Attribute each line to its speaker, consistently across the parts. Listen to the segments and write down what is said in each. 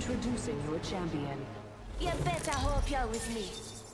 Speaker 1: Introducing your champion.
Speaker 2: You better hope you're with me.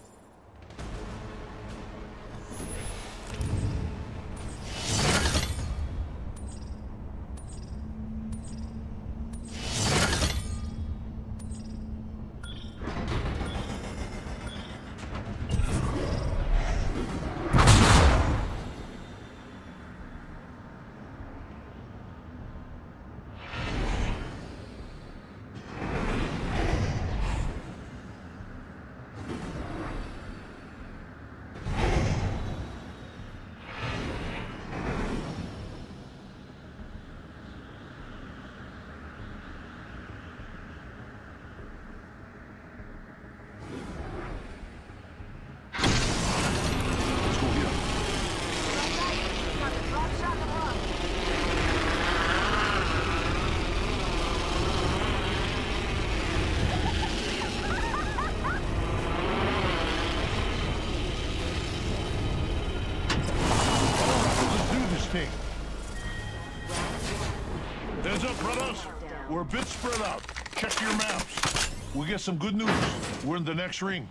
Speaker 3: Heads up, brothers. We're a bit spread out. Check your maps. We'll get some good news. We're in the next ring.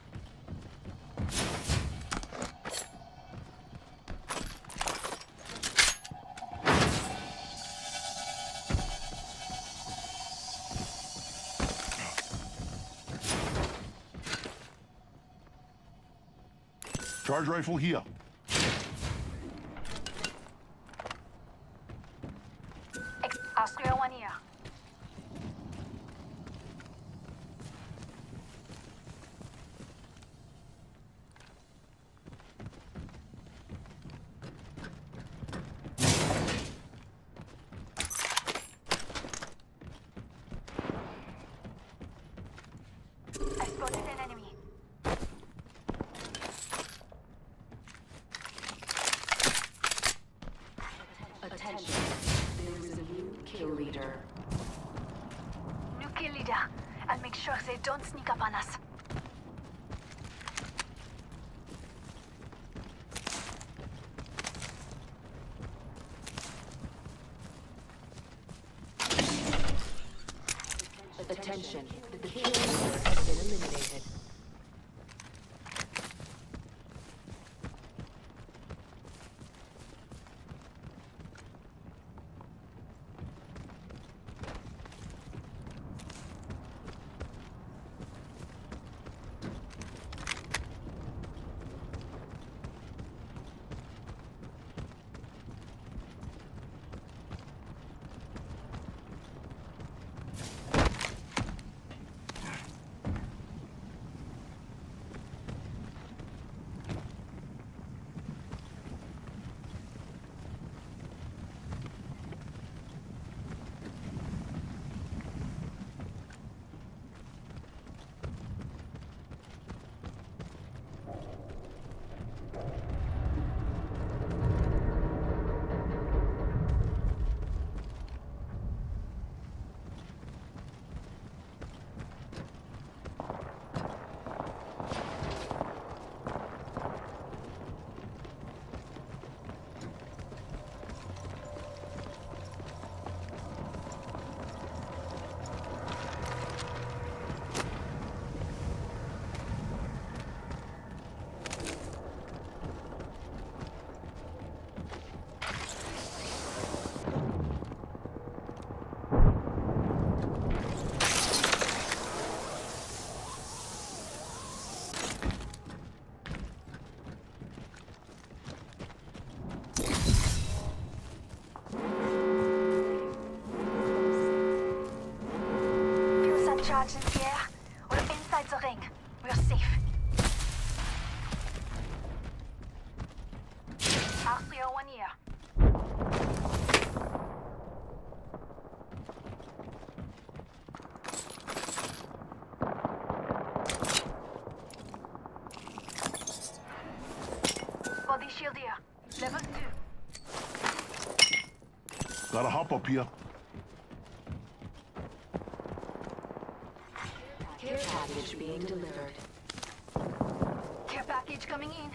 Speaker 3: Charge rifle here.
Speaker 4: Austria 1 here. I spotted an enemy.
Speaker 1: Attention. There is a new kill leader.
Speaker 4: New kill leader. I'll make sure they don't sneak up on us.
Speaker 1: Attention. The kill leader has been eliminated.
Speaker 4: Charge in the air. We're inside the ring. We're safe. Austria 1 here. Body shield here. Level 2.
Speaker 3: Gotta hop up here.
Speaker 1: Care package being delivered.
Speaker 4: Care package coming in.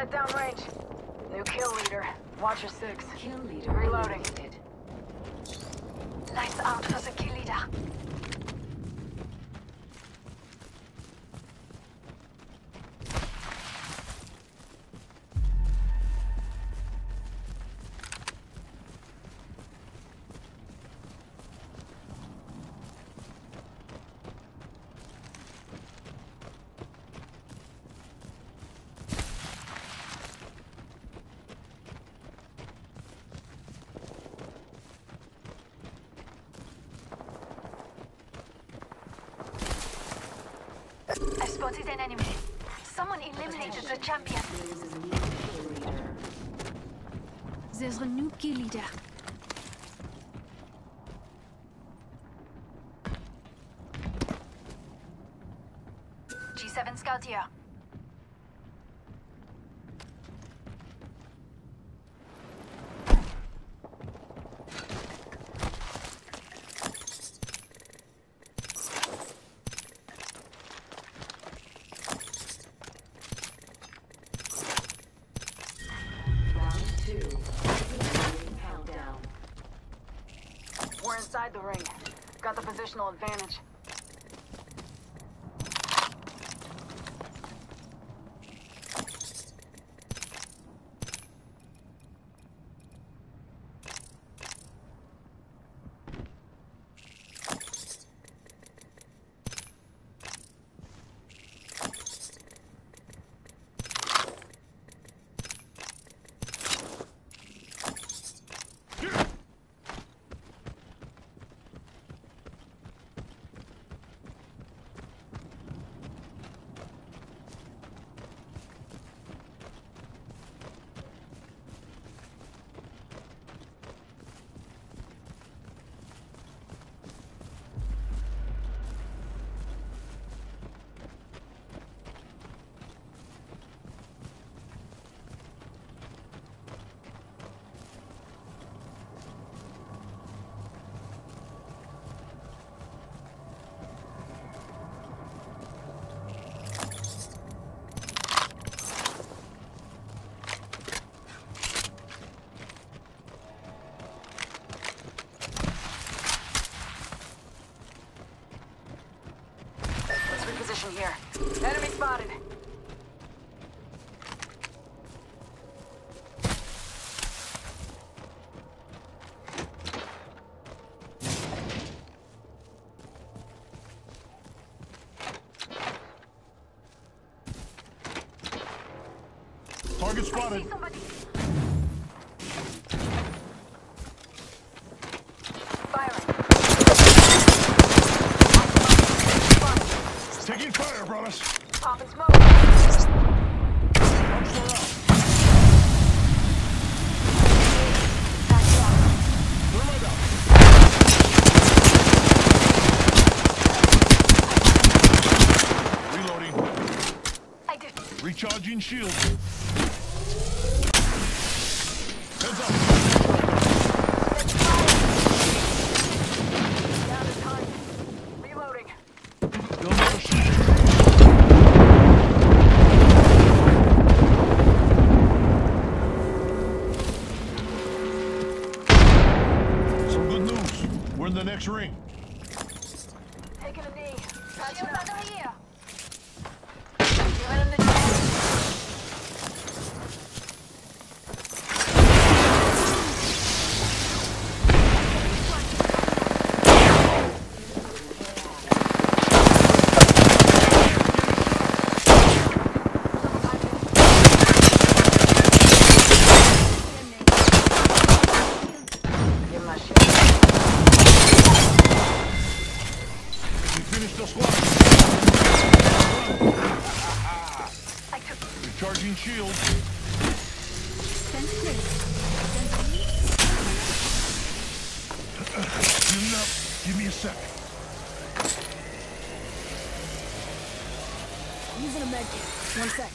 Speaker 5: at downrange. New kill leader. Watcher 6.
Speaker 1: Kill leader
Speaker 5: Reloading.
Speaker 1: eliminated.
Speaker 4: Nice out for the kill leader. I spotted an enemy. Someone eliminated the champion.
Speaker 1: There is a new kill leader.
Speaker 4: There's a new kill leader. G7 scout here.
Speaker 1: Countdown.
Speaker 5: We're inside the ring. Got the positional advantage. Reposition here. Enemy spotted.
Speaker 3: Target spotted.
Speaker 4: See somebody.
Speaker 5: Firing.
Speaker 3: Taking fire, brothers.
Speaker 5: Popping smoke.
Speaker 3: Punch her out. Thermite out. Reloading.
Speaker 4: I did.
Speaker 3: Recharging shield. Heads up.
Speaker 5: Down to time. Reloading.
Speaker 3: Build another shield. Some good news. We're in the next ring.
Speaker 5: Taking a knee. Patching
Speaker 4: Shield
Speaker 5: up.
Speaker 4: battle here.
Speaker 5: Giving him the chance. Give him my shield.
Speaker 3: We finished the squad.
Speaker 4: I took.
Speaker 3: Recharging shield. Healing up. Give me a sec.
Speaker 5: Using a med kit. 1 sec.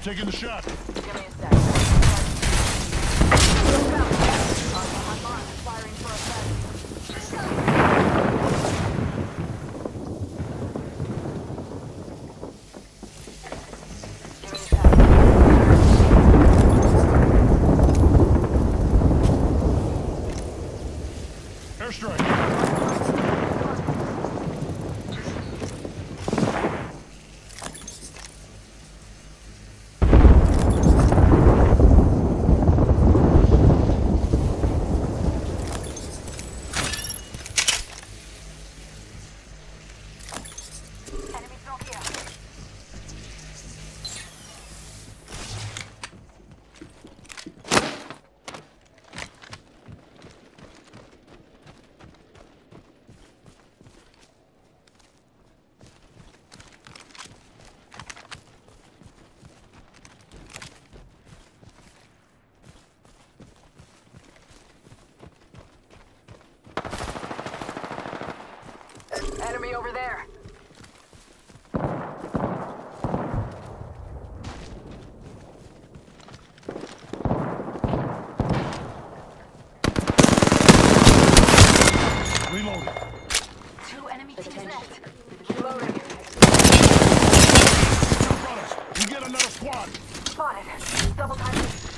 Speaker 3: taking the shot.
Speaker 5: Give me a sec. On mark, firing for effect. Give me a sec.
Speaker 3: Airstrike.
Speaker 4: Enemy drone here.
Speaker 5: Enemy over there.
Speaker 3: Reloading.
Speaker 4: 2 enemy teams left.
Speaker 5: Reloading.
Speaker 3: In front of us. We get another squad.
Speaker 5: Spotted. Double time.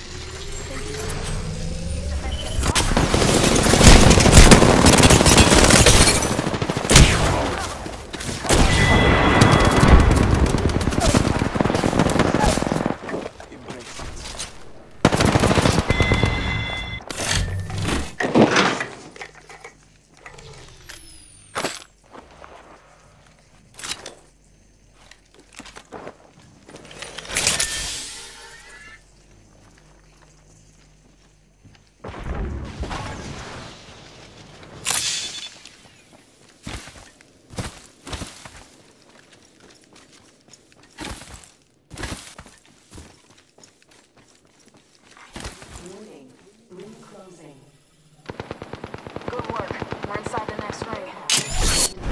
Speaker 1: Warning. Ring closing.
Speaker 5: Good work. We're inside the next ring.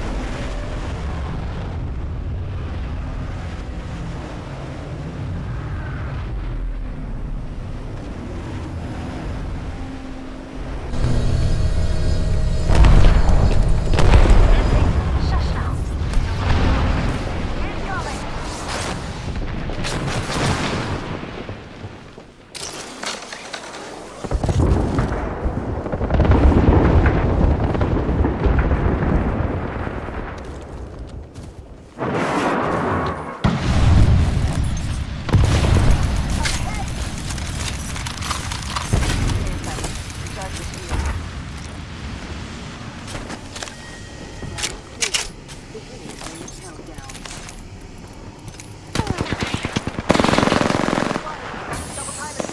Speaker 4: Shush now. Incoming.
Speaker 5: Charge the shield.
Speaker 1: Beginning ring countdown.
Speaker 5: Double time it.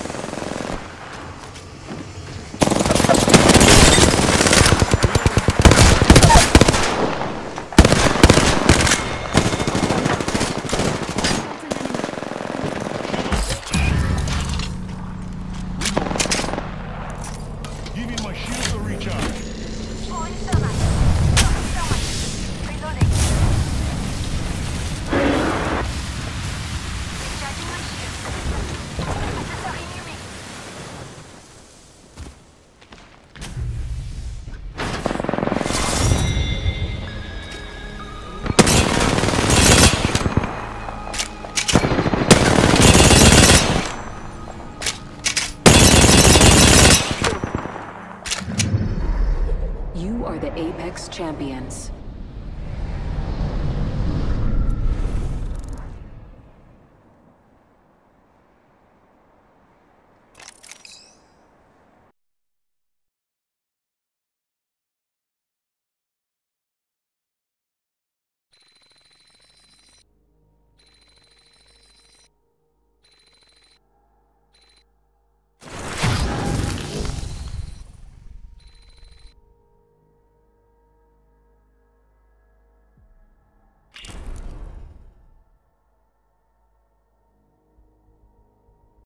Speaker 3: Give me my shield to recharge.
Speaker 4: Throwing thermite. Throwing thermite. Reloading. Recharging my shield. Accessory near me.
Speaker 1: You are the Apex Champions.